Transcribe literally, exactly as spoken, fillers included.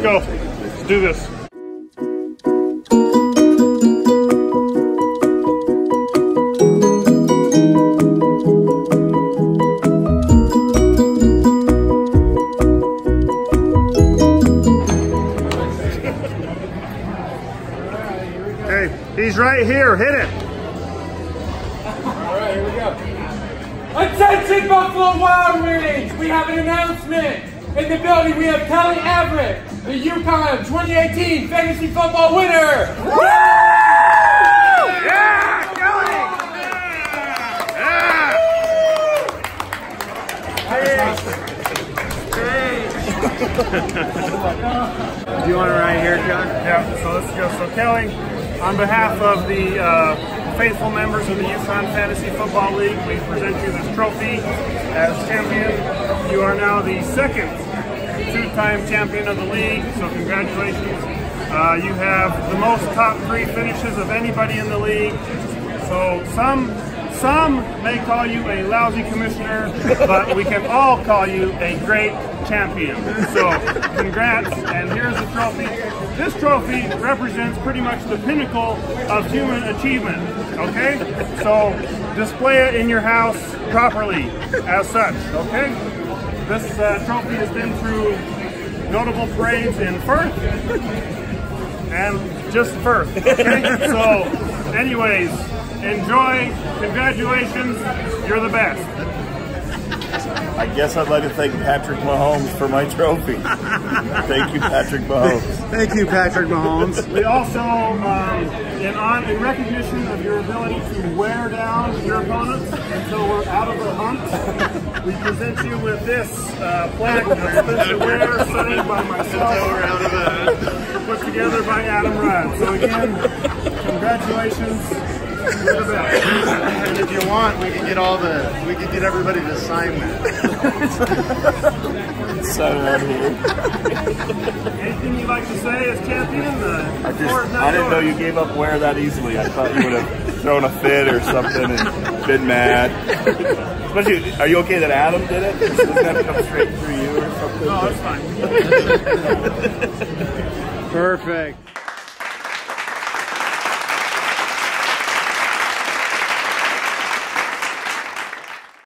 go. Let's do this. He's right here. Hit it. All right, here we go. Attention, Buffalo Wild Wings! We have an announcement. In the building, we have Kelly Everett, the Ucon twenty eighteen Fantasy Football winner. Woo! Yeah, Kelly! Yeah! Do you want it right here, John? Yeah, so let's go. So Kelly, on behalf of the uh, faithful members of the Ucon Fantasy Football League, we present you this trophy as champion. You are now the second two-time champion of the league, so congratulations. Uh, you have the most top three finishes of anybody in the league. So some some may call you a lousy commissioner, but we can all call you a great champion. So congrats, and here's the trophy. This trophy represents pretty much the pinnacle of human achievement, okay? So display it in your house properly as such, okay? This uh, trophy has been through notable parades in Firth and just Firth, okay? So anyways, enjoy, congratulations, you're the best. I guess I'd like to thank Patrick Mahomes for my trophy. Thank you, Patrick Mahomes. Thank you, Patrick Mahomes. We also, um, in, on, in recognition of your ability to wear down your opponents until we're out of the hunt, we present you with this uh, plaque of Spencer Ware, signed by myself, put together by Adam Rudd. So again, congratulations. You're the best. And if you want, we can get all the, we can get everybody to sign that. Sign right here. Anything you'd like to say as champion? The I, just, I didn't know you gave up Ware that easily. I thought you would have thrown a fit or something and been mad. Especially, are you okay that Adam did it? Doesn't that come straight through you or something? No, it's fine. Perfect.